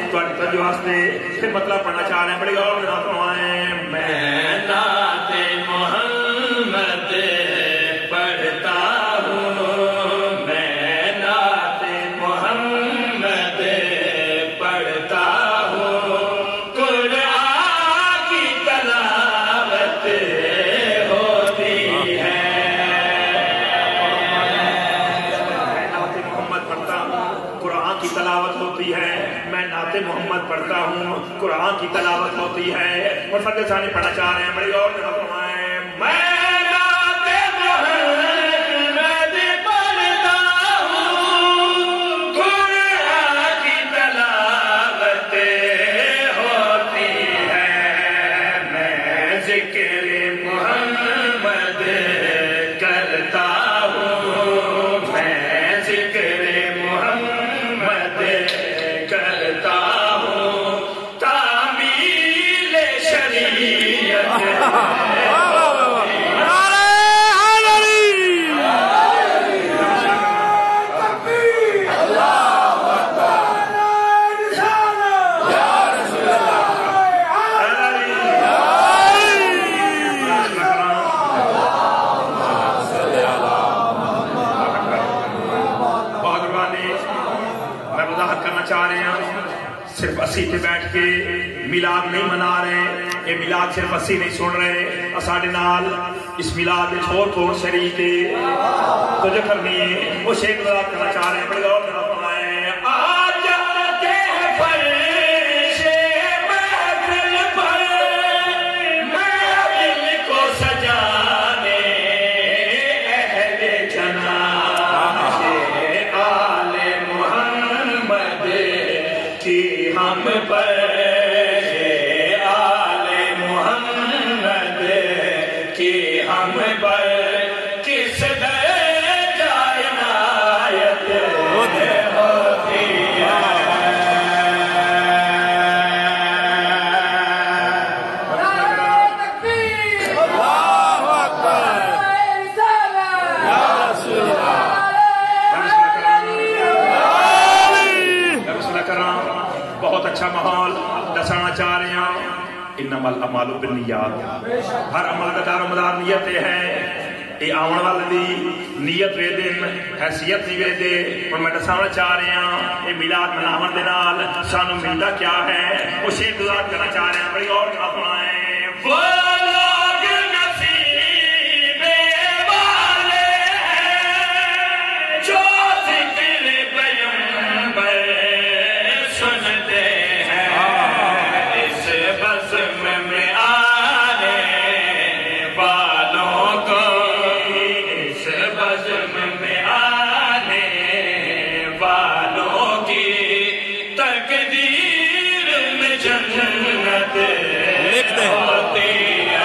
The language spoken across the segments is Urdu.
تھوڑی توجہ واسطے پھر مطلب پڑھنا چاہ رہے ہیں، بڑی غور سے فرمائیں میں نعت محمد پڑھتا ہوں، میں نعت محمد پڑھتا ہوں، قرآن کی تلاوت ہوتی ہے، میں نعت محمد پڑھتا ہوں، قرآن کی تلاوت ہوتی ہے، میں نعت محمد پڑھتا ہوں، قرآن کی تلاوت ہوتی ہے۔ اور فرد ثانی پڑھنا چاہ رہے ہیں، بڑی اور فرمائیں میں نعت محمد پڑھتا ہوں، قرآن کی تلاوت ہوتی ہے، میں ذکر محمد کرتا ہوں، میں ذکر محمد کرتا ہوں، تعمیل شریعت چاہ رہے ہیں، صرف اسی تے بیٹھ کے میلاد نہیں منا رہے، یہ میلاد صرف اسی نہیں سن رہے، اساڑے نال اس میلاد میں چھوڑ چھوڑ شریک تو جو کرنی ہے وہ شیخ میلاد کرنا چاہ رہے ہیں، بڑی غور کرنا فرمائیں آ جاتے ہیں فرش محفل پر، محفل کو سجانے اہل جناب آل محمد کی ہم پر، آل محمد کی ہم پر کس درجہ عنایت ہوتی ہے۔ بہت اچھا ماحول دسانا چاہ رہے ہیں، انما الاعمال بالنیات، ہر عمل کا دار و مدار نیت ہے، یہ آن والے دی نیت وے دن حیثیت نہیں وے دے، اور میں دسانا چاہ رہے ہیں یہ میلاد مناون دے نال سانو ملدا کیا ہے، وہ شیخ گزار کرنا چاہ رہے ہیں، بڑی اور فرمائیں وہ لوگ نصیب والے ہیں جو ذکر پیغمبر سنتے ہیں، اس بزم میں آنے والوں کو، اس بزم میں آنے والوں کی تقدیر میں جنت ہوتی ہے۔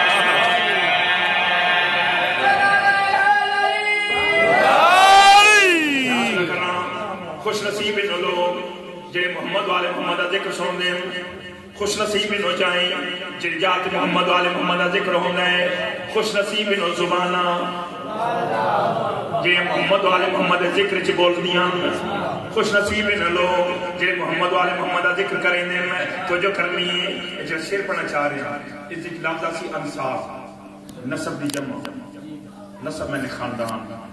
خوش نصیب ان لوگ جڑے محمد والے محمد کا ذکر سن دیں، خوش نصیب ان جائیں جڑے جات محمد والے محمد کا ذکر ہونا ہے، خوش نصیب ان زبانہ جڑے محمد والے محمد کا ذکر چ بول دیاں، خوش نصیب ان لوگ جڑے محمد والے محمد کا ذکر کریں دیں، تو جو کرنی ہے جو شعر پڑھنا چاہ رہے ہیں، اس لفظ سی انصاف، نسب دی جمع، نسب میں نے خاندان